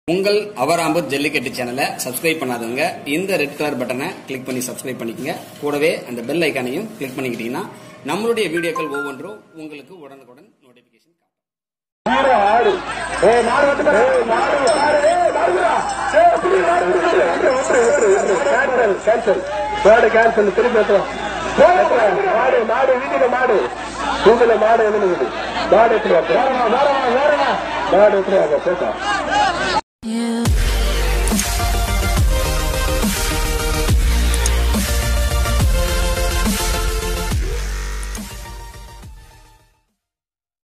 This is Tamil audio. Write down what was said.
உங்கள் அவராம்பூர் ஜல்லிக்கட்டு சேனலை சப்ஸ்கிரைப் பண்ணாதவங்க இந்த ரெட் கலர் பட்டனை கிளிக் பண்ணி சப்ஸ்கிரைப் பண்ணிக்கங்க. கூடவே அந்த பெல் ஐக்கானையும் கிளிக் பண்ணிக்கிட்டீங்கன்னா நம்மளுடைய வீடியோக்கள் ஒவ்வொன்றும் உங்களுக்கு உடனுக்குடன் நோட்டிபிகேஷன் Yeah.